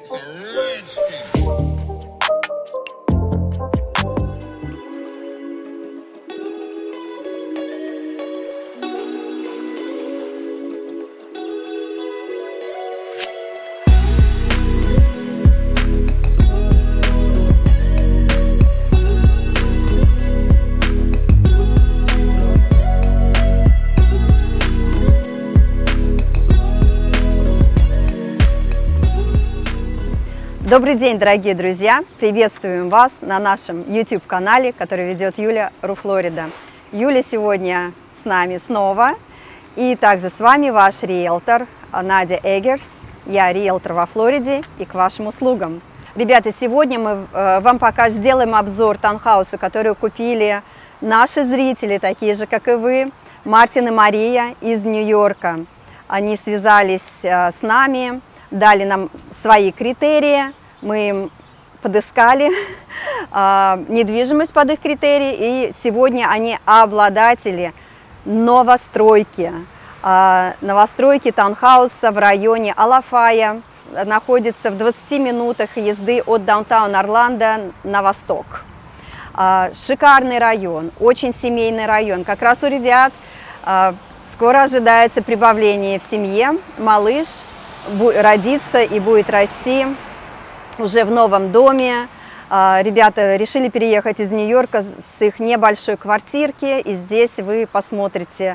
Добрый день, дорогие друзья! Приветствуем вас на нашем YouTube-канале, который ведет Юля Руфлорида. Юля сегодня с нами снова, и также с вами ваш риэлтор Надя Эггерс. Я риэлтор во Флориде и к вашим услугам. Ребята, сегодня мы вам пока сделаем обзор таунхауса, который купили наши зрители, такие же, как и вы, Мартин и Мария из Нью-Йорка. Они связались с нами, дали нам свои критерии. Мы им подыскали недвижимость под их критерии, и сегодня они обладатели новостройки. Новостройки таунхауса в районе Алафая, находится в 20 минутах езды от даунтаун Орландо на восток. Шикарный район, очень семейный район. Как раз у ребят скоро ожидается прибавление в семье. Малыш родится и будет расти уже в новом доме. Ребята решили переехать из Нью-Йорка с их небольшой квартирки, и здесь вы посмотрите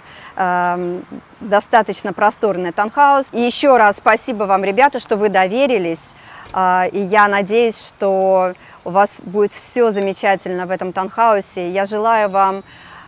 достаточно просторный таунхаус. И еще раз спасибо вам, ребята, что вы доверились, и я надеюсь, что у вас будет все замечательно в этом таунхаусе. Я желаю вам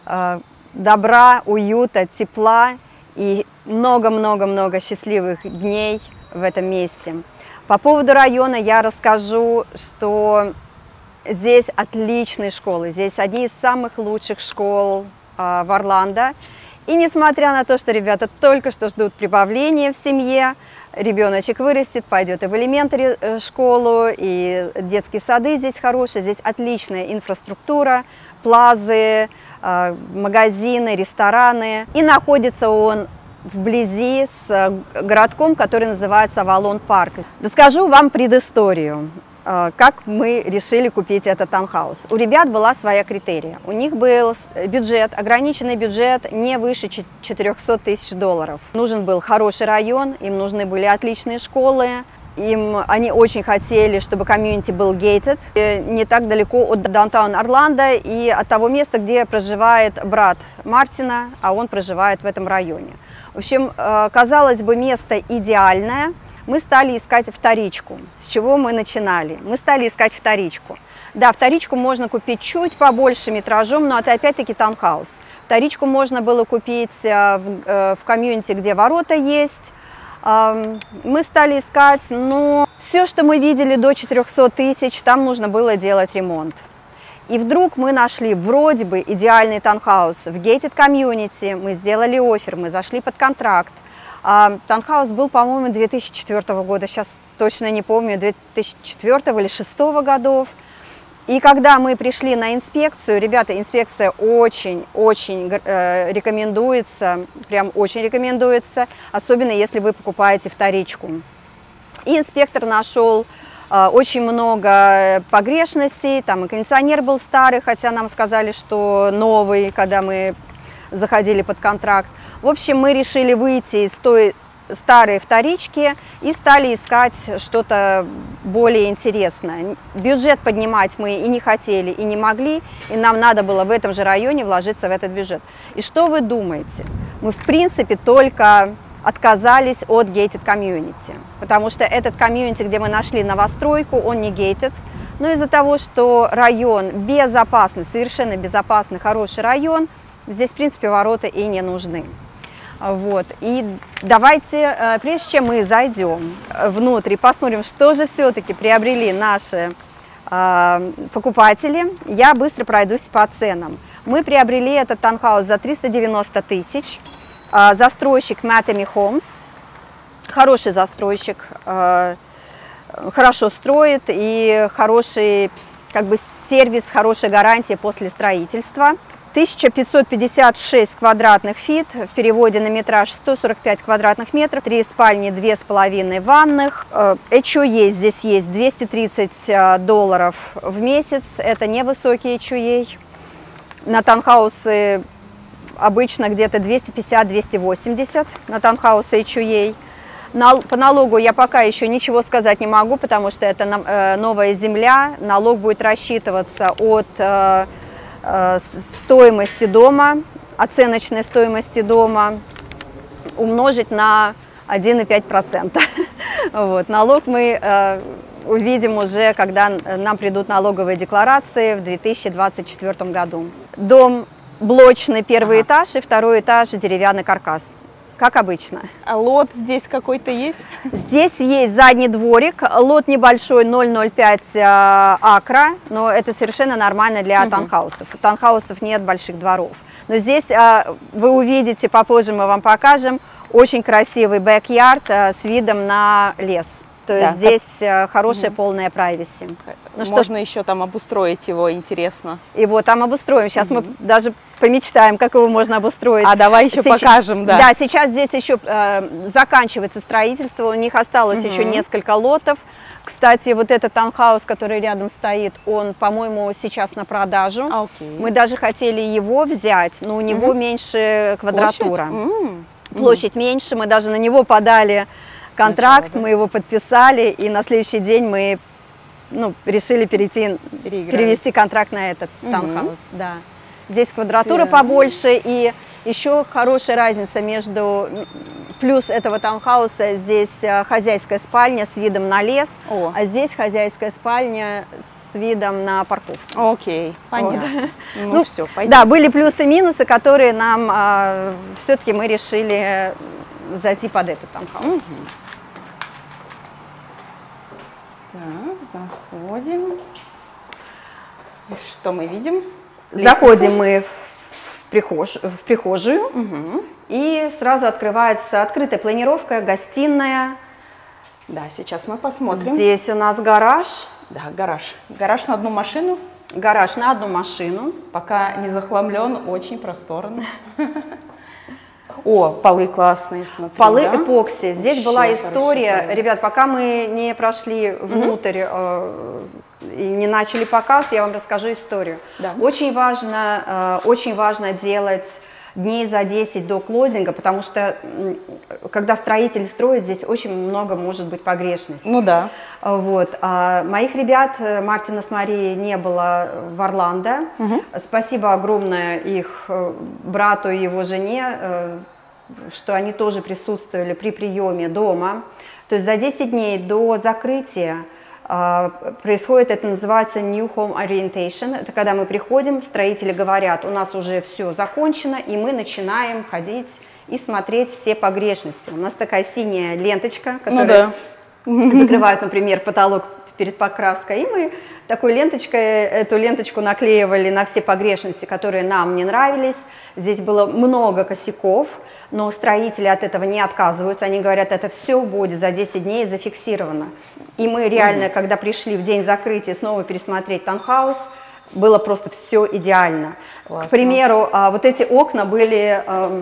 добра, уюта, тепла и много-много-много счастливых дней в этом месте. По поводу района я расскажу, что здесь отличные школы, здесь одни из самых лучших школ в Орландо. И несмотря на то, что ребята только что ждут прибавления в семье, ребеночек вырастет, пойдет и в элементари школу, и детские сады здесь хорошие, здесь отличная инфраструктура, плазы, магазины, рестораны. И находится он вблизи с городком, который называется Авалон Парк. Расскажу вам предысторию, как мы решили купить этот таунхаус. У ребят была своя критерия. У них был бюджет, ограниченный бюджет не выше 400 тысяч долларов. Нужен был хороший район, им нужны были отличные школы. Они очень хотели, чтобы комьюнити был gated, не так далеко от даунтаун Орландо и от того места, где проживает брат Мартина, а он проживает в этом районе. В общем, казалось бы, место идеальное. Мы стали искать вторичку. С чего мы начинали? Мы стали искать вторичку. Да, вторичку можно купить чуть побольше метражом, но это опять-таки таунхаус. Вторичку можно было купить в комьюнити, где ворота есть. Мы стали искать, но все, что мы видели до 400 тысяч, там нужно было делать ремонт. И вдруг мы нашли вроде бы идеальный таунхаус в gated комьюнити, мы сделали оффер, мы зашли под контракт. Таунхаус был, по-моему, 2004 года, сейчас точно не помню, 2004 или 2006 годов. И когда мы пришли на инспекцию, ребята, инспекция очень-очень рекомендуется, прям очень рекомендуется, особенно если вы покупаете вторичку. И инспектор нашел очень много погрешностей, там и кондиционер был старый, хотя нам сказали, что новый, когда мы заходили под контракт. В общем, мы решили выйти из той старой вторички и стали искать что-то более интересное. Бюджет поднимать мы и не хотели, и не могли, и нам надо было в этом же районе вложиться в этот бюджет. И что вы думаете? Мы, в принципе, только отказались от gated комьюнити, потому что этот комьюнити, где мы нашли новостройку, он не gated, но из-за того, что район безопасный, совершенно безопасный, хороший район, здесь, в принципе, ворота и не нужны. Вот. И давайте, прежде чем мы зайдем внутрь и посмотрим, что же все-таки приобрели наши покупатели, я быстро пройдусь по ценам. Мы приобрели этот таунхаус за 390 тысяч. Застройщик Matamy Homes, хороший застройщик, хорошо строит и хороший сервис, хорошая гарантия после строительства. 1556 квадратных фит, в переводе на метраж 145 квадратных метров, 3 спальни, 2,5 ванных. HOA здесь есть $230 в месяц, это невысокий HOA. На таунхаусы обычно где-то 250-280 на таунхаусы HOA. По налогу я пока еще ничего сказать не могу, потому что это новая земля. Налог будет рассчитываться от стоимости дома, оценочной стоимости дома, умножить на 1,5%. Вот. Налог мы увидим уже, когда нам придут налоговые декларации в 2024 году. Дом блочный, первый этаж, и второй этаж деревянный каркас. Как обычно. А лот здесь какой-то есть? Здесь есть задний дворик, лот небольшой, 0,05 акра, но это совершенно нормально для таунхаусов. У таунхаусов нет больших дворов. Но здесь вы увидите, попозже мы вам покажем, очень красивый бэк-ярд с видом на лес. То есть здесь хорошая полная privacy. Ну, можно еще там обустроить его, интересно. Его там обустроим. Сейчас мы даже помечтаем, как его можно обустроить. А давай еще покажем, да. Да, сейчас здесь еще заканчивается строительство, у них осталось еще несколько лотов. Кстати, вот этот таунхаус, который рядом стоит, он, по-моему, сейчас на продажу. Мы даже хотели его взять, но у него меньше квадратура. Площадь меньше, мы даже на него подали контракт, мы его подписали, и на следующий день мы решили перевести контракт на этот таунхаус. Да. Здесь квадратура побольше, и еще хорошая разница между... Плюс этого таунхауса здесь хозяйская спальня с видом на лес, а здесь хозяйская спальня с видом на парковку. Окей, понятно. Ну все, пойдем. Да, были плюсы и минусы, которые нам все-таки мы решили зайти под этот таунхаус. Так, заходим. И что мы видим? Заходим мы в прихожую, и сразу открывается открытая планировка, гостиная. Да, сейчас мы посмотрим. Здесь у нас гараж. Да, гараж. Гараж на одну машину. Гараж на одну машину. Пока не захламлен, очень просторно. О, полы классные, смотри. Полы эпокси. Здесь была история, ребят, пока мы не прошли внутрь и не начали показ, я вам расскажу историю. Да. Очень важно делать дней за 10 до клозинга, потому что когда строитель строит, здесь очень много может быть погрешностей. Ну да. Вот. Моих ребят, Мартина с Марией, не было в Орландо. Спасибо огромное их брату и его жене, что они тоже присутствовали при приеме дома. То есть за 10 дней до закрытия происходит, это называется New Home Orientation. Это когда мы приходим, строители говорят, у нас уже все закончено, и мы начинаем ходить и смотреть все погрешности. У нас такая синяя ленточка, которая закрывает, например, потолок перед покраской, и мы такой ленточкой, эту ленточку наклеивали на все погрешности, которые нам не нравились. Здесь было много косяков, но строители от этого не отказываются, они говорят, это все будет за 10 дней зафиксировано. И мы реально, когда пришли в день закрытия снова пересмотреть таунхаус, было просто все идеально. Классно. К примеру, вот эти окна были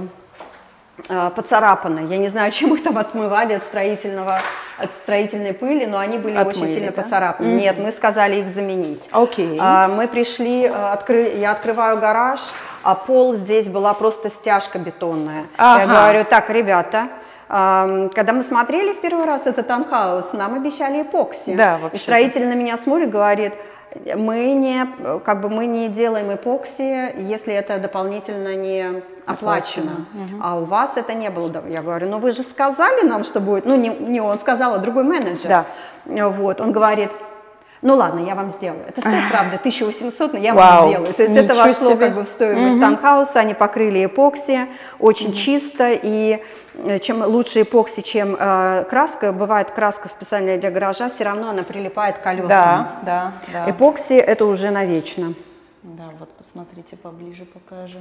поцарапаны, я не знаю, чем их там отмывали от строительной пыли, но они были очень сильно поцарапаны. Нет, мы сказали их заменить. Мы пришли, я открываю гараж, а пол здесь была просто стяжка бетонная. Я говорю, так, ребята, когда мы смотрели в первый раз этот таунхаус, нам обещали эпокси. Да, и строитель на меня смотрит, говорит, мы не делаем эпокси, если это дополнительно не оплачено. А у вас это не было. Я говорю, ну вы же сказали нам, что будет. Ну не он сказал, а другой менеджер. Да. Вот, он говорит, ну ладно, я вам сделаю. Это стоит, правда, 1800, но я вам сделаю. То есть это вошло как бы в стоимость таунхауса, они покрыли эпокси, очень чисто, и чем лучше эпокси, чем краска, бывает краска специальная для гаража, все равно она прилипает к колесам. Да. Эпокси это уже навечно. Да, вот посмотрите, поближе покажем.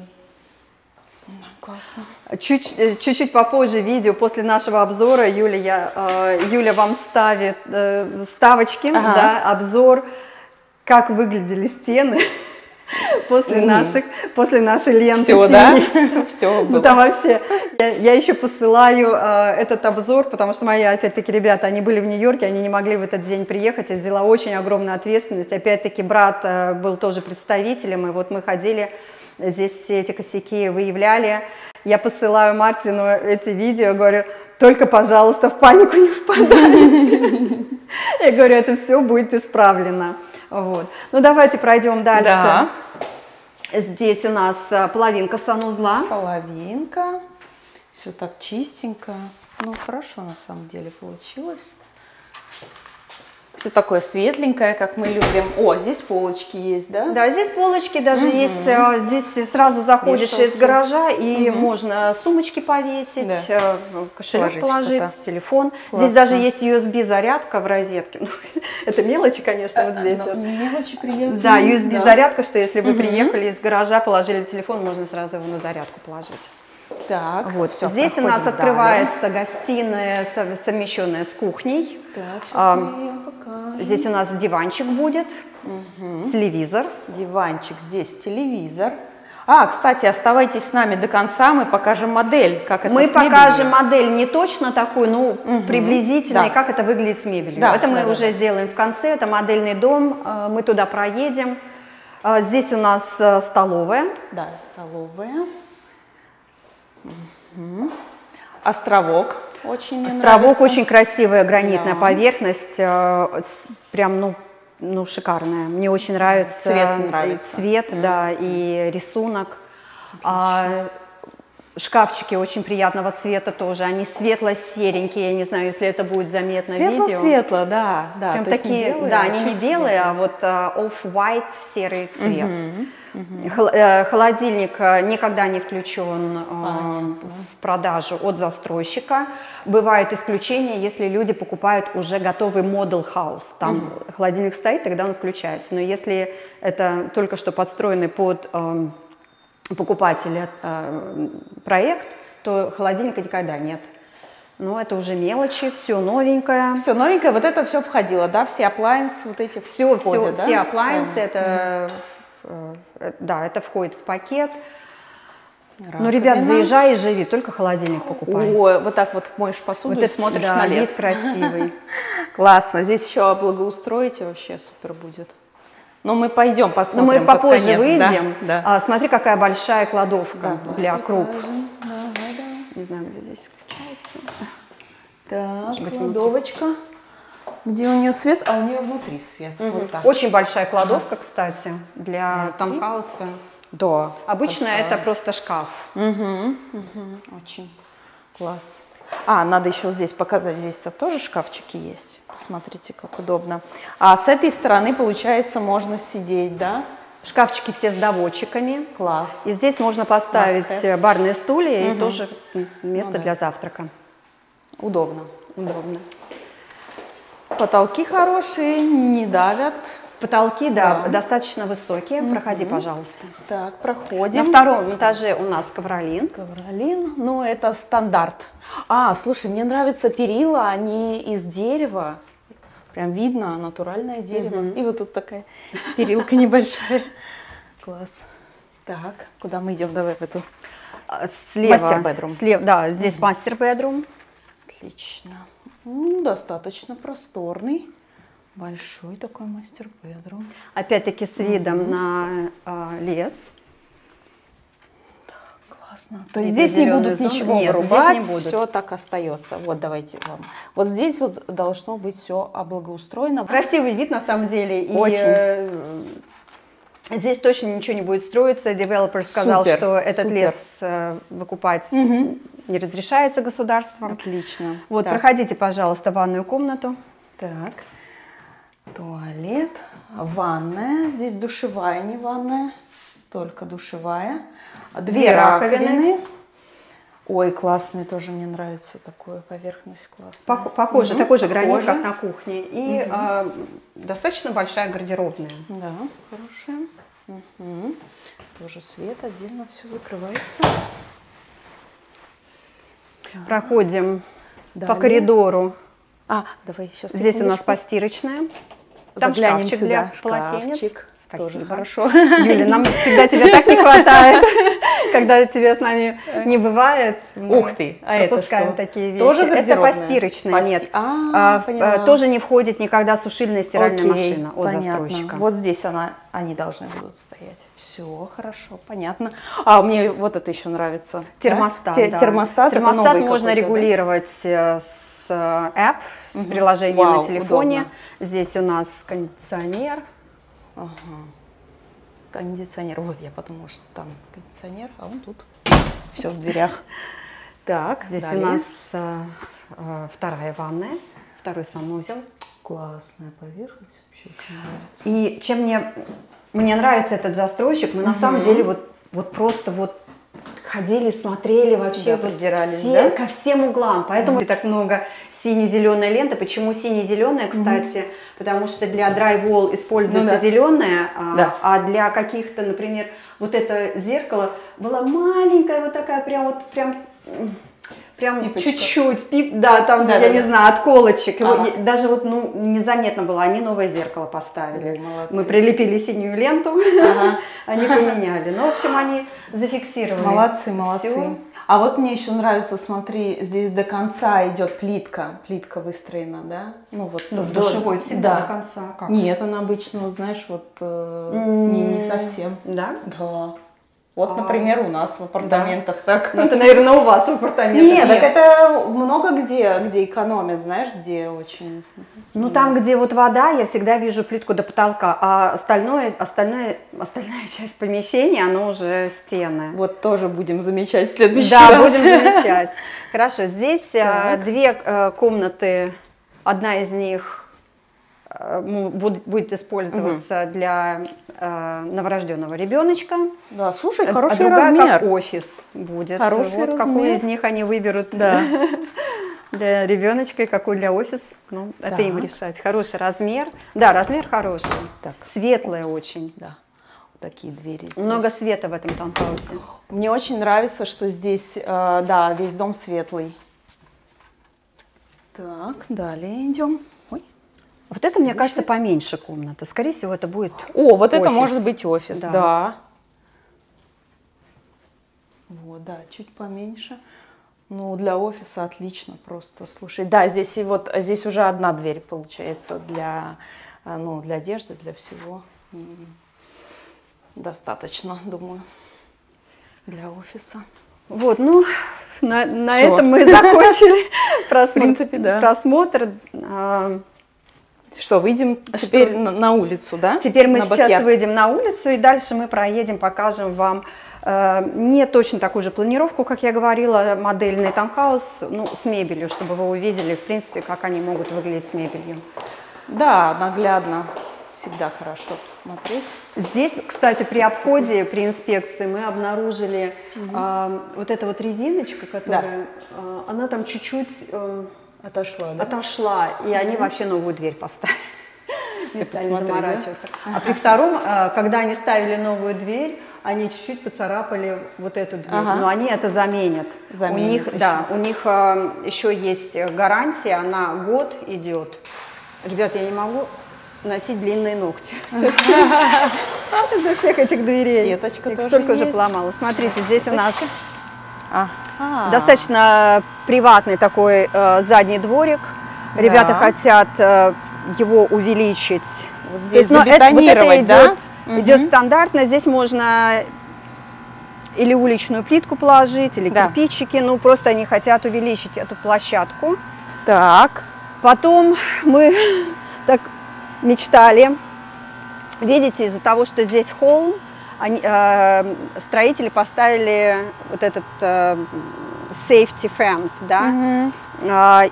Классно. Чуть-чуть попозже видео, после нашего обзора, Юля вам ставит ставочки, да, обзор, как выглядели стены. после нашей ленты. Все, да? Все. Ну там вообще, я еще посылаю этот обзор, потому что мои, опять-таки, ребята, они были в Нью-Йорке, они не могли в этот день приехать, я взяла очень огромную ответственность. Опять-таки, брат был тоже представителем, и вот мы ходили, здесь все эти косяки выявляли. Я посылаю Мартину эти видео, говорю, только, пожалуйста, в панику не впадайте. Я говорю, это все будет исправлено. Вот. Ну, давайте пройдем дальше. Да. Здесь у нас половинка санузла. Половинка. Все так чистенько. Ну, хорошо на самом деле получилось. Все такое светленькое, как мы любим. О, здесь полочки есть, да? Да, здесь полочки даже есть. Здесь сразу заходишь из гаража, и можно сумочки повесить, да. кошелек положить, телефон. Классно. Здесь даже есть USB-зарядка в розетке. Это мелочи, конечно, вот здесь. Мелочи приятные. Да, USB-зарядка, что если вы приехали из гаража, положили телефон, можно сразу его на зарядку положить. Так, вот. Все, здесь у нас открывается гостиная, совмещенная с кухней. Так, сейчас мы ее покажем. Здесь у нас диванчик будет, телевизор. Диванчик, здесь телевизор. А, кстати, оставайтесь с нами до конца, мы покажем модель, как это мы с мебелью. покажем модель не точно такую, но приблизительно, и как это выглядит с мебелью. Да, это мы уже сделаем в конце, это модельный дом, мы туда проедем. Здесь у нас столовая. Да, столовая. Островок очень мне Островок нравится. Очень красивая гранитная поверхность, прям, ну, шикарная. Мне очень нравится цвет, да, и рисунок. Шкафчики очень приятного цвета тоже, они светло-серенькие, я не знаю, если это будет заметно в видео. Светло-светло, да. Прям такие, белые, да, они не белые, а вот off-white, серый цвет. Холодильник никогда не включен в продажу от застройщика. Бывают исключения, если люди покупают уже готовый model house. Там холодильник стоит, тогда он включается. Но если это только что подстроенный под покупателя проект, то холодильника никогда нет. Но это уже мелочи, все новенькое. Все новенькое, вот это все входило, да? Все appliances вот эти входят, да? Все appliances, это... Да, это входит в пакет. Раковина. Ну, ребят, заезжай и живи, только холодильник покупай. Ой, вот так вот моешь посуду и смотришь на лес. Вид красивый. Классно, здесь еще благоустроите, вообще супер будет. Но мы пойдем посмотрим. Но мы попозже конец, выйдем. Да? Смотри, какая большая кладовка для круп. Давай. Не знаю, где здесь включается. Так, кладовочка. Где у нее свет, а у нее внутри свет. Вот так. Очень большая кладовка, кстати, для таунхауса. Да. Обычно это просто шкаф. Очень класс. Надо еще здесь показать, здесь тоже шкафчики есть. Посмотрите, как удобно. А с этой стороны, получается, можно сидеть, да? Шкафчики все с доводчиками. Класс. И здесь можно поставить барные стулья и тоже место для завтрака. Удобно. Удобно. Потолки хорошие, не давят. Потолки, да, достаточно высокие. Проходи, пожалуйста. Так, проходим. На втором этаже у нас ковролин. Ковролин, ну это стандарт. Слушай, мне нравятся перила, они из дерева. Прям видно, натуральное дерево. И вот тут такая перилка небольшая. Класс. Так, куда мы идем? Давай в эту. Мастер-бедрум. Слева, да, здесь мастер-бедрум. Отлично. Достаточно просторный. Большой такой мастер-бедрум. Опять-таки с видом на лес. Классно. То есть здесь не будут ничего вырубать, все так остается. Вот давайте вам. Вот здесь вот должно быть все облагоустроено. Красивый вид на самом деле. Очень. И здесь точно ничего не будет строиться. Девелопер сказал, что этот лес выкупать не разрешается государством. Отлично. Вот, проходите, пожалуйста, в ванную комнату. Так. Туалет, ванная, здесь душевая, не ванная, только душевая. Две раковины. Ой, классный, тоже мне нравится такая поверхность классная. Похоже, такой же гранит, как на кухне. И достаточно большая гардеробная. Да, хорошая. Тоже свет, отдельно все закрывается. Проходим по коридору. Давай сейчас. Здесь у нас постирочная. Там заглянем шкафчик сюда. для полотенец. Шкафчик. Тоже Спасибо. хорошо. Юля, нам всегда тебя так не хватает, когда тебя с нами не бывает. Ух ты, а это пропускаем что? такие вещи. Тоже это гардеробная? постирочная, нет. Поняла. Тоже не входит никогда сушильная и стиральная Окей, машина от понятно. застройщика. Вот здесь они должны будут стоять. Все, хорошо, понятно. А мне вот это еще нравится. Термостат, да? да. Термостат Термостат можно какой-то, регулировать с app, с приложением Вау, на телефоне. удобно. Здесь у нас кондиционер. Ага. Кондиционер. Вот я подумала, что там кондиционер, а он тут. Все в дверях. Так, Здесь далее. у нас вторая ванная, второй санузел. Классная поверхность, вообще очень нравится. И чем мне нравится этот застройщик, мы на самом деле вот просто вот ходили, смотрели вообще, Да, вот придирались, все, да? ко всем углам. Поэтому так много сине-зеленой ленты. Почему сине-зеленая, кстати? Потому что для драйвол используется зеленая, а для каких-то, например, вот это зеркало было маленькое, вот такая прям чуть-чуть, да, там, я не знаю, отколочек. Даже вот, незаметно было, они новое зеркало поставили. Мы прилепили синюю ленту, они поменяли. Ну, в общем, они зафиксировали. Молодцы. Всё. А вот мне еще нравится, смотри, здесь до конца идет плитка выстроена, да? Ну, вот в душевой всегда до конца. Как? Нет, она обычно, вот, знаешь, вот не совсем. Да? Да. Вот, например, у нас в апартаментах так. Ну, это, наверное, у вас в апартаментах. Нет, так это много где экономят, знаешь, где очень... Ну, там, где вот вода, я всегда вижу плитку до потолка, а остальная часть помещения, оно уже стены. Вот тоже будем замечать в следующий раз. Да, будем замечать. Хорошо, здесь две комнаты, одна из них будет использоваться для новорожденного ребеночка. Да, слушай, хороший другая размер. как офис будет. Хороший вот размер. Какой из них они выберут для ребеночка и какой для офиса. Ну, это им решать. Хороший размер. Да, размер хороший. Так. Светлая очень. Да. Такие двери здесь. Много света в этом таунхаусе. Мне очень нравится, что здесь, да, весь дом светлый. Так, далее идем. Вот это, мне кажется, поменьше комната. Скорее всего, это будет О, вот офис. это может быть офис, да. Вот, да, чуть поменьше. Ну, для офиса отлично просто, слушай. Да, здесь уже одна дверь получается для одежды, для всего. Достаточно, думаю, для офиса. Вот, ну, на этом мы закончили просмотр. Что, выйдем теперь на улицу, да? Теперь мы сейчас выйдем на улицу, и дальше мы проедем, покажем вам не точно такую же планировку, как я говорила, модельный таунхаус, ну, с мебелью, чтобы вы увидели, в принципе, как они могут выглядеть с мебелью. Да, наглядно. Всегда хорошо посмотреть. Здесь, кстати, при обходе, при инспекции мы обнаружили вот эта вот резиночка, которая, она там чуть-чуть... Отошла, и они вообще новую дверь поставили. Не стали заморачиваться. А при втором, когда они ставили новую дверь, они чуть-чуть поцарапали вот эту дверь. Но они это заменят. У них еще есть гарантия, она год идет. Ребят, я не могу носить длинные ногти из-за всех этих дверей. Сеточка тоже столько есть. уже поломала. Смотрите, здесь у нас достаточно приватный такой задний дворик. Ребята хотят его увеличить. Вот здесь забетонировать, да? Идет стандартно. Здесь можно или уличную плитку положить, или кирпичики. Ну, просто они хотят увеличить эту площадку. Так. Потом мы так мечтали. Видите, из-за того, что здесь холм, строители поставили вот этот safety fence, да?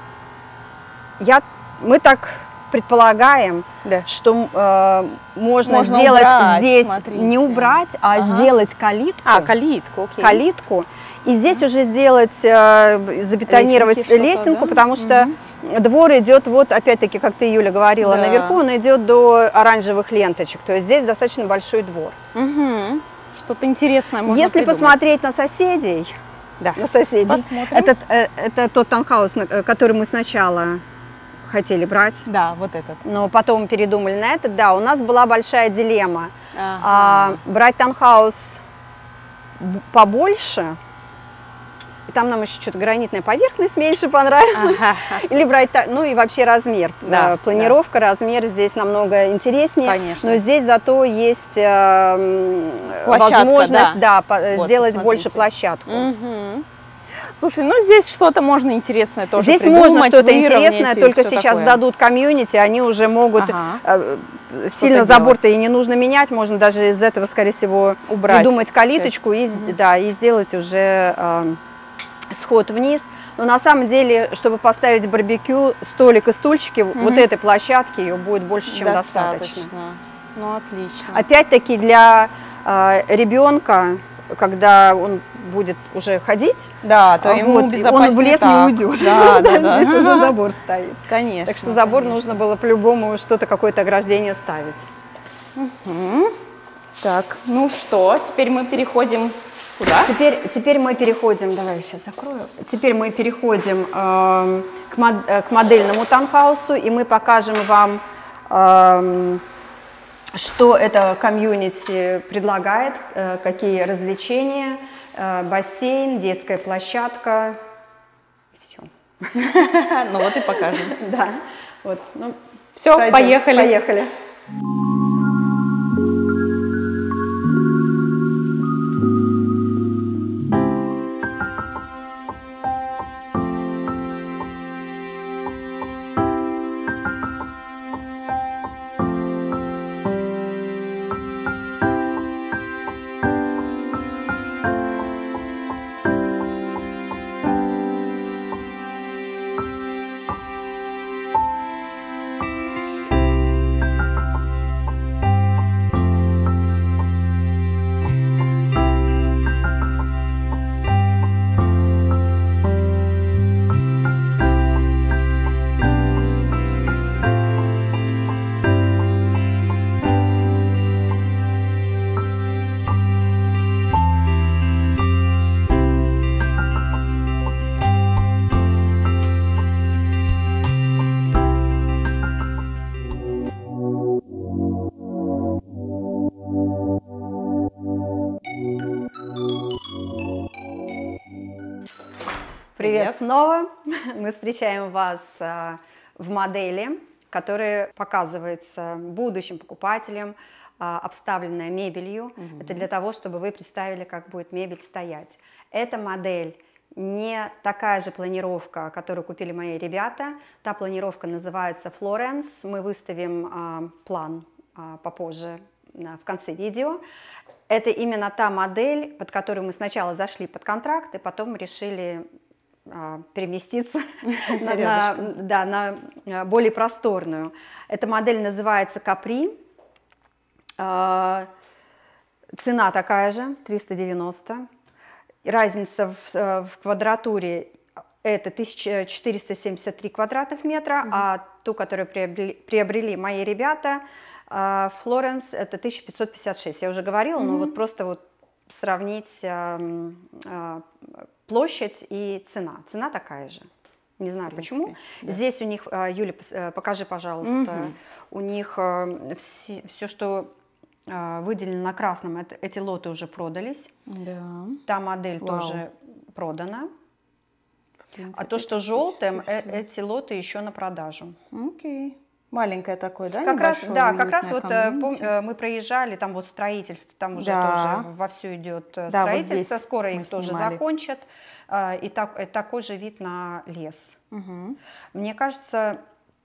Мы так предполагаем, что можно сделать убрать, здесь, смотрите. не убрать, а сделать калитку. Калитку, окей. Калитку. И здесь уже сделать, забетонировать лесенку, потому что двор идет, вот опять-таки, как ты, Юля, говорила, наверху, он идет до оранжевых ленточек. То есть здесь достаточно большой двор. Что-то интересное можно Если придумать. посмотреть на соседей, это тот таунхаус, который мы сначала хотели брать. Да, вот этот. Но потом передумали на этот. Да, у нас была большая дилемма. Ага. Брать таунхаус побольше, и там нам еще что-то гранитная поверхность меньше понравилась. Ага. Или брать, ну и вообще размер. Да, планировка, размер здесь намного интереснее. Конечно. Но здесь зато есть Площадка, возможность Вот, сделать посмотрите. больше площадку. Мгм. Слушай, ну здесь что-то можно интересное тоже Здесь придумать, можно что-то выровнять интересное, и только всё сейчас такое. дадут комьюнити, они уже могут Ага. сильно делать. забор-то и не нужно менять, можно даже из этого, скорее всего, Убрать придумать калиточку и, часть. да, и сделать уже сход вниз. Но на самом деле, чтобы поставить барбекю, столик и стульчики, вот этой площадки ее будет больше, чем достаточно. Ну, отлично. Опять-таки для ребенка, когда он будет уже ходить, Да, то ему вот, безопаснее он в лес так. не уйдет. Да, да, да. Здесь уже забор стоит. Конечно. Так что забор конечно. нужно было по-любому что-то, какое-то ограждение ставить. Так, ну что, теперь мы переходим куда? Теперь мы переходим, давай я сейчас закрою. Теперь мы переходим к модельному таунхаусу, и мы покажем вам, что это комьюнити предлагает, какие развлечения, бассейн, детская площадка, и все. Ну вот и покажем. Да, вот. Ну, Все, пройдем. поехали. Поехали. Привет снова! Мы встречаем вас в модели, которая показывается будущим покупателям, обставленная мебелью. Это для того, чтобы вы представили, как будет мебель стоять. Эта модель не такая же планировка, которую купили мои ребята. Та планировка называется Florence. Мы выставим план попозже в конце видео. Это именно та модель, под которую мы сначала зашли под контракт, и потом решили переместиться на более просторную. Эта модель называется Capri. Цена такая же, 390. Разница в квадратуре это 1473 квадратных метра, а ту, которую приобрели мои ребята, Florence, это 1556. Я уже говорила, но вот просто вот сравнить площадь и цена. Цена такая же. Не знаю почему. Да. Здесь у них, Юля, покажи, пожалуйста, у них все, что выделено на красном, эти лоты уже продались. Да. Та модель тоже продана. Принципе, а то, что желтым, эти лоты еще на продажу. Окей. Маленькое такое, да? Как раз, да, как раз вот мы проезжали, там вот строительство, там уже тоже вовсю идет строительство, вот скоро их тоже закончат, и такой же вид на лес. Мне кажется,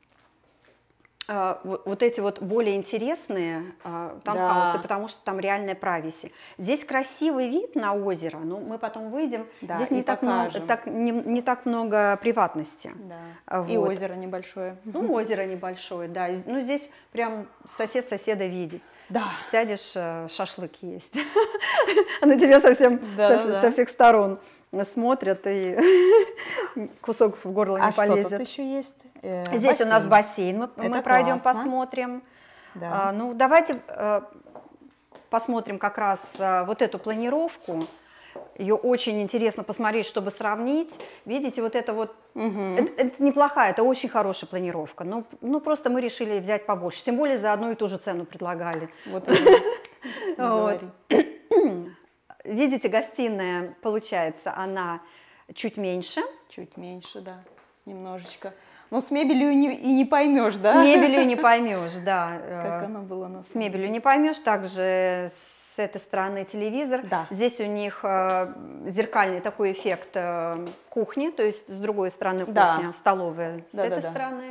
вот эти вот более интересные таунхаусы, потому что там реальная прайваси. Здесь красивый вид на озеро, но мы потом выйдем, здесь не так много приватности. Да. Вот. И озеро небольшое. Ну, озеро небольшое, да. Ну, здесь прям сосед соседа видит. Да. Сядешь, шашлык есть. На тебя со всех сторон смотрят, и кусок в горло не полезет. А что тут еще есть? Здесь у нас бассейн, мы пройдем, посмотрим. Да. Ну, давайте посмотрим как раз вот эту планировку. Ее очень интересно посмотреть, чтобы сравнить. Видите, вот это вот, это неплохая, это очень хорошая планировка. Ну, просто мы решили взять побольше. Тем более за одну и ту же цену предлагали. Вот. Видите, гостиная, получается, она чуть меньше. Чуть меньше, да, немножечко. Но с мебелью и не поймешь, да? С мебелью не поймешь, да. Как она была на самом деле. С мебелью не поймешь. Также с этой стороны телевизор. Да. Здесь у них зеркальный такой эффект кухни, то есть с другой стороны кухня, столовая с этой стороны.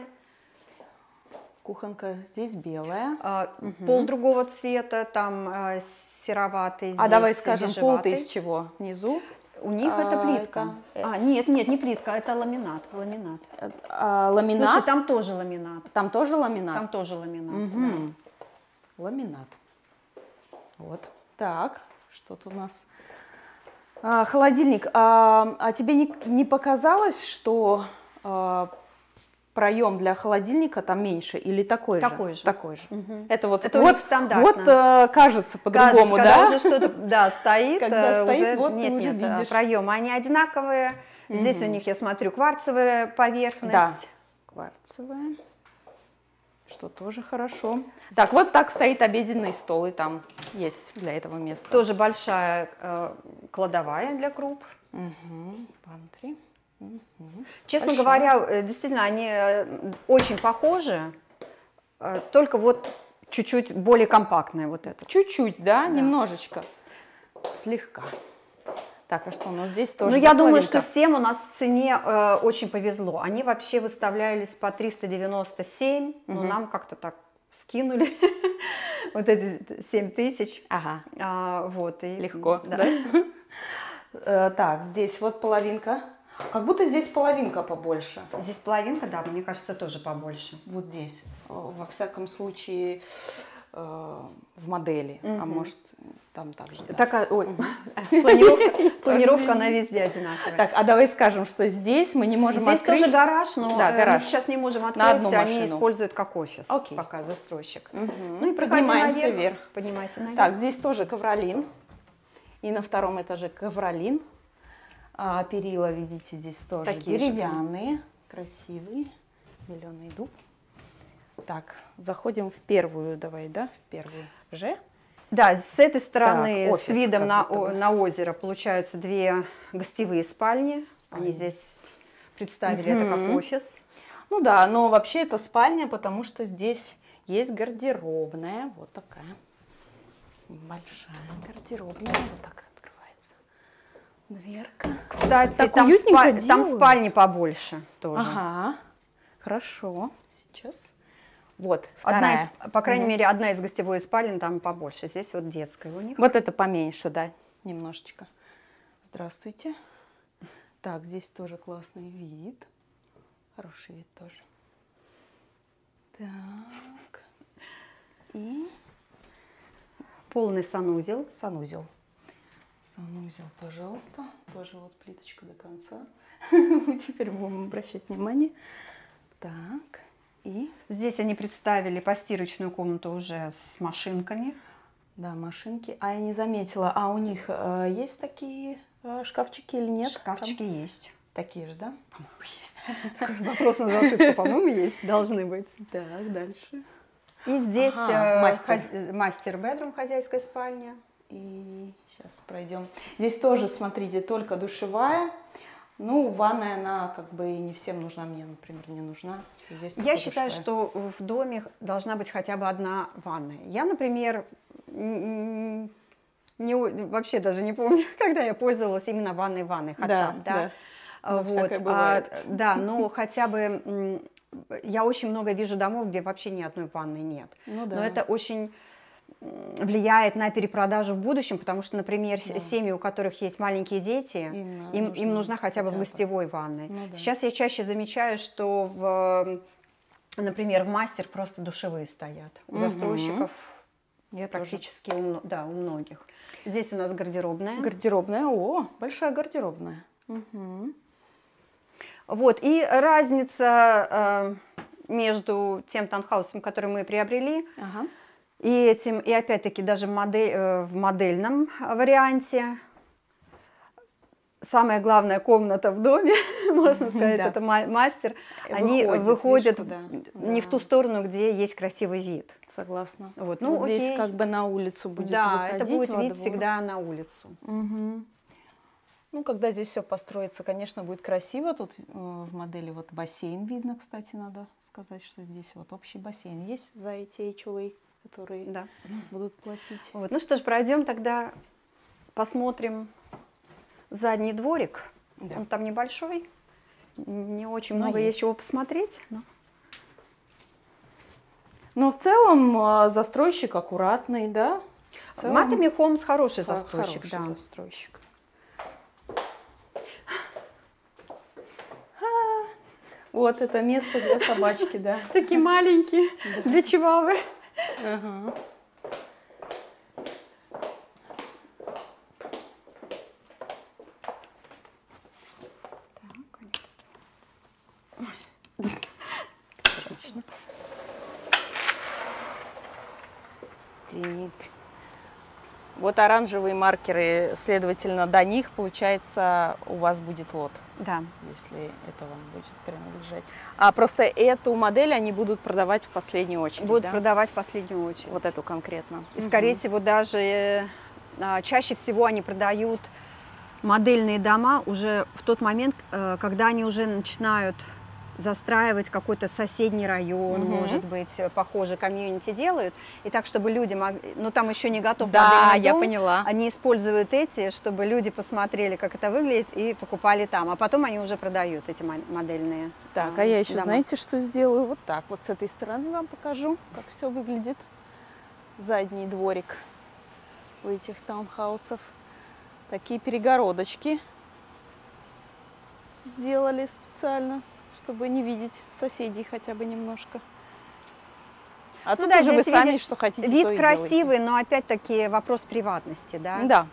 Кухонка здесь белая. Пол другого цвета, там сероватый, здесь давай скажем, бежеватый. пол-то из чего? Внизу? У них это плитка. Нет, не плитка, это ламинат. Ламинат? Слушай, там тоже ламинат. Там тоже ламинат? Там тоже ламинат, да. Ламинат. Вот. Так, что-то у нас. Холодильник. А тебе не показалось, что проем для холодильника там меньше или такой же? Такой же. Это вот, это вот стандартно. Вот кажется по-другому, да? Когда уже что-то стоит, когда стоит, вот нет, ты уже видишь. Проемы, они одинаковые. Здесь у них, я смотрю, кварцевая поверхность. Да, кварцевая, что тоже хорошо. Так, вот так стоит обеденный стол, и там есть для этого места. Тоже большая кладовая для круп. Пантри. Честно говоря, действительно, они очень похожи, только вот чуть-чуть более компактные вот это. Чуть-чуть, да? Немножечко, слегка. Так, а что у нас здесь тоже? Ну, я думаю, что с тем у нас в цене очень повезло. Они вообще выставлялись по 397, но нам как-то так скинули вот эти 7000. Ага. Вот, и, легко, да? Так, здесь вот половинка. Как будто здесь половинка побольше. Здесь половинка, да, мне кажется, тоже побольше. Вот здесь, во всяком случае, в модели, а может там также. Да. Такая, планировка она везде одинаковая. Так, а давай скажем, что здесь мы не можем открыть. Здесь тоже гараж, но гараж. мы сейчас не можем открыть, они используют как офис, Окей. пока застройщик. Ну и поднимаемся вверх. Поднимайся наверх. Так, здесь тоже ковролин. И на втором этаже ковролин. Перила, видите, здесь тоже такие деревянные, красивые, зеленый дуб. Так, заходим в первую, давай, да, в первую же. Да, с этой стороны, так, с видом на озеро, получаются две гостевые спальни. Они здесь представили это как офис. Ну да, но вообще это спальня, потому что здесь есть гардеробная, вот такая большая гардеробная, вот так. Дверка. Кстати, так там спальни побольше тоже. Ага, хорошо. Сейчас. Вот, вторая. По крайней мере, одна из гостевой спален там побольше. Здесь вот детская у них. Вот это поменьше, да, немножечко. Здравствуйте. Так, здесь тоже классный вид. Хороший вид тоже. Так. И полный санузел. Санузел, пожалуйста. Тоже вот плиточка до конца. Мы теперь будем обращать внимание. Так. И здесь они представили постирочную комнату уже с машинками. Да, машинки. А я не заметила, а у них есть такие шкафчики или нет? Шкафчики там есть. Такие же, да? По-моему, есть. Такой вопрос на засыпку, по-моему, есть, должны быть. Так, дальше. И здесь мастер-бедрум, хозяйская спальня. И сейчас пройдем. Здесь тоже, смотрите, только душевая. Ну, ванная, она как бы и не всем нужна. Мне, например, не нужна. Здесь я считаю, что в доме должна быть хотя бы одна ванная. Я, например, вообще даже не помню, когда я пользовалась именно ванной хаттаб. Да. Вот, да, но хотя бы я очень много вижу домов, где вообще ни одной ванной нет. Ну, да. Но это очень влияет на перепродажу в будущем, потому что, например, семьи, у которых есть маленькие дети, им нужна хотя бы в гостевой ванной. Ну, да. Сейчас я чаще замечаю, что, например, в мастер просто душевые стоят. У застройщиков практически у многих. Здесь у нас гардеробная. Гардеробная, большая гардеробная. Вот, и разница между тем таунхаусом, который мы приобрели, и этим, и опять-таки даже в модельном варианте, самая главная комната в доме, можно сказать, это мастер. Они выходят не в ту сторону, где есть красивый вид. Согласна. Вот, ну, вот здесь как бы на улицу будет да, выходить. Это будет вид всегда на улицу. Угу. Ну, когда здесь все построится, конечно, будет красиво. Тут в модели вот бассейн видно, кстати, надо сказать, что здесь вот общий бассейн есть за эти HOA, которые будут платить. Вот. Ну что ж, пройдем тогда, посмотрим задний дворик. Да. Он там небольшой, не очень много есть чего посмотреть. Но в целом застройщик аккуратный, да? Матами Homes хороший застройщик, хороший застройщик. Вот это место для собачки, да. Такие маленькие, для чивавы. Ага. Вот оранжевые маркеры, следовательно, до них, получается, у вас будет лот. Да. Если это вам будет принадлежать. А просто эту модель они будут продавать в последнюю очередь, Будут продавать в последнюю очередь. Вот эту конкретно. И, скорее всего, даже чаще всего они продают модельные дома уже в тот момент, когда они уже начинают застраивать какой-то соседний район, может быть, похоже, комьюнити делают. И так, чтобы люди могли... Ну, там еще не готов модельный дом. Я поняла. Они используют эти, чтобы люди посмотрели, как это выглядит, и покупали там. А потом они уже продают эти модельные Так, а я еще, знаете, что сделаю? Вот так, вот с этой стороны вам покажу, как все выглядит. Задний дворик у этих таунхаусов. Такие перегородочки сделали специально, чтобы не видеть соседей хотя бы немножко. А тут уже вы сами, видишь, что хотите, вид красивый, но опять-таки вопрос приватности, да? Да.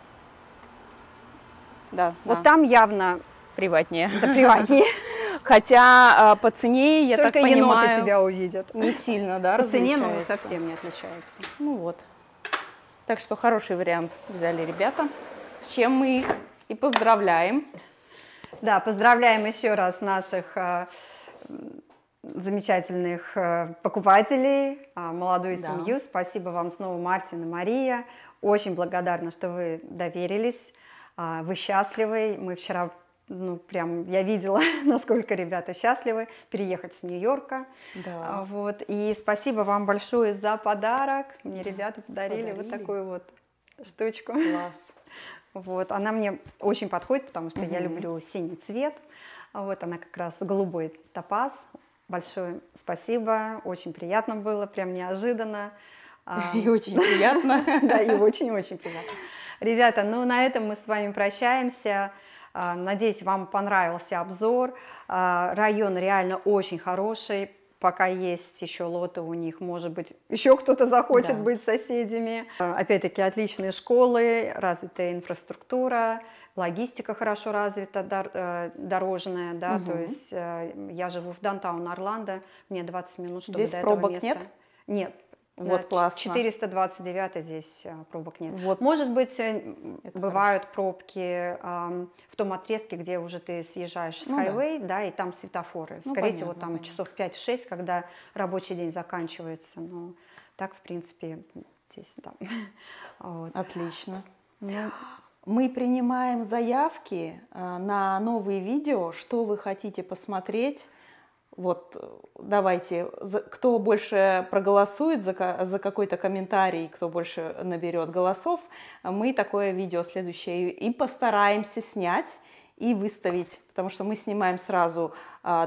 Да. Вот там явно приватнее. Да, приватнее. Хотя по цене, я так понимаю, только еноты тебя увидят. Не сильно, да, по цене, но совсем не отличается. Ну вот. Так что хороший вариант взяли ребята, с чем мы их и поздравляем. Да, поздравляем еще раз наших замечательных покупателей, молодую семью. Спасибо вам снова, Мартин и Мария. Очень благодарна, что вы доверились. Вы счастливы. Мы вчера, ну, прям, я видела, насколько ребята счастливы переехать с Нью-Йорка. Да. Вот. И спасибо вам большое за подарок. Мне ребята подарили вот такую вот штучку. Класс. Вот, она мне очень подходит, потому что я люблю синий цвет. Вот, она как раз голубой топаз. Большое спасибо, очень приятно было, прям неожиданно. И очень приятно. Да, и очень-очень приятно. Ребята, ну на этом мы с вами прощаемся. Надеюсь, вам понравился обзор. Район реально очень хороший. Пока есть еще лоты у них, может быть, еще кто-то захочет быть соседями. Опять-таки, отличные школы, развитая инфраструктура, логистика хорошо развита, дорожная, да, то есть я живу в даунтаун Орландо, мне 20 минут, чтобы здесь до этого пробок места. Нет? Нет. Вот классно. 429 здесь пробок нет. Вот. Может быть, бывают пробки в том отрезке, где уже ты съезжаешь с хайвей, да, и там светофоры. Скорее всего, там часов 5-6, когда рабочий день заканчивается. Но так, в принципе, здесь, да. Вот. Отлично. Мы принимаем заявки на новые видео, что вы хотите посмотреть. Вот, давайте, кто больше проголосует за какой-то комментарий, кто больше наберет голосов, мы такое видео следующее и постараемся снять и выставить, потому что мы снимаем сразу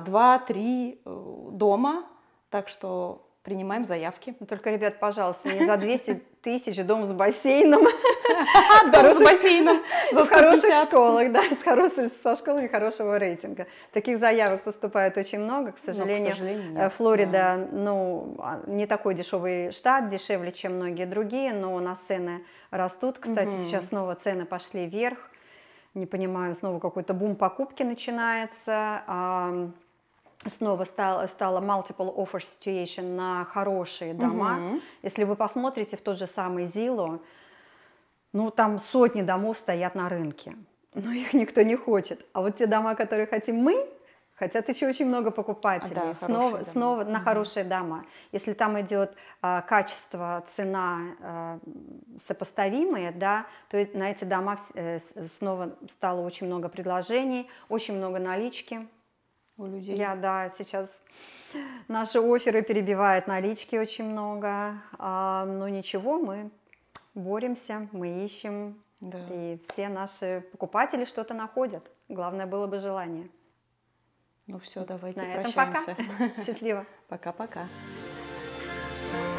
2-3 дома, так что принимаем заявки. Только, ребят, пожалуйста, не за 200 тысяч дом с бассейном. Дом с бассейном в хороших школах, да, со школами хорошего рейтинга. Таких заявок поступает очень много, к сожалению. Флорида, ну, не такой дешевый штат, дешевле, чем многие другие, но у нас цены растут. Кстати, сейчас снова цены пошли вверх. Не понимаю, снова какой-то бум покупки начинается. Снова стала multiple offer situation на хорошие дома. Если вы посмотрите в тот же самый Zillow, ну там сотни домов стоят на рынке. но их никто не хочет. А вот те дома, которые хотим мы, хотят еще очень много покупателей. Да, снова на хорошие дома. Если там идет качество, цена сопоставимые, да, то на эти дома снова стало очень много предложений, очень много налички. У людей. Сейчас наши офферы перебивают налички очень много. Но ничего, мы боремся, мы ищем. Да. И все наши покупатели что-то находят. Главное было бы желание. Ну все, давайте На этом прощаемся. пока. Счастливо. Пока-пока.